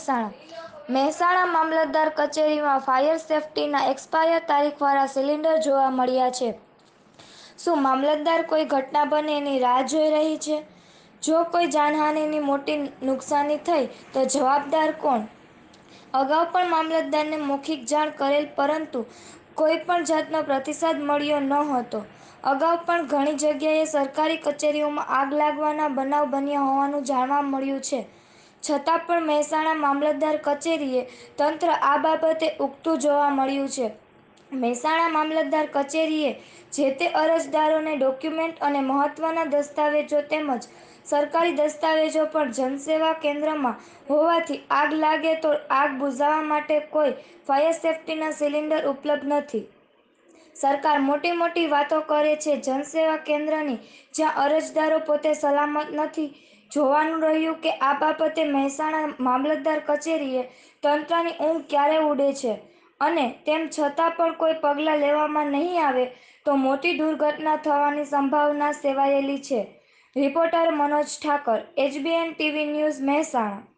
મહેસાણા મામલતદાર કચેરીમાં ફાયર સેફટીના એક્સપાયર તારીખવાળા સિલિન્ડર જોવા મળ્યા છે. શું મામલતદાર કોઈ ઘટના બને એની રાહ જોઈ રહી છે? જો કોઈ જાનહાનિની મોટી નુકસાની થઈ તો જવાબદાર કોણ? અગાઉ પણ મામલતદારને મૌખિક જાણ કરેલ પરંતુ કોઈ પણ જાતનો પ્રતિસાદ મળ્યો ન હતો. અગાઉ પણ ઘણી જગ્યાએ સરકારી કચેરીઓમાં આગ લાગવાના બનાવ બન્યા હોવાનું જાણવા મળ્યું છે. છતાં પણ મહેસાણા મામલતદાર કચેરીએ તંત્ર આ બાબતે ઊગતું જોવા મળ્યું છે. મહેસાણા મામલતદાર કચેરીએ જે તે અરજદારોને ડોક્યુમેન્ટ અને મહત્વના દસ્તાવેજો તેમજ સરકારી દસ્તાવેજો પણ જનસેવા કેન્દ્રમાં હોવાથી આગ લાગે તો આગ બુઝાવવા માટે કોઈ ફાયર સેફટીના સિલિન્ડર ઉપલબ્ધ નથી. સરકાર મોટી મોટી વાતો કરે છે જનસેવા કેન્દ્રની જ્યાં અરજદારો પોતે સલામત નથી. જોવાનું રહ્યું કે આ બાબતે મહેસાણા મામલતદાર કચેરીએ તંત્રની ઊંઘ ક્યારે ઉડે છે અને તેમ છતાં પણ કોઈ પગલાં લેવામાં નહીં આવે તો મોટી દુર્ઘટના થવાની સંભાવના સેવાયેલી છે. Reporter Manoj Thakar, HBN TV news, Mehsana.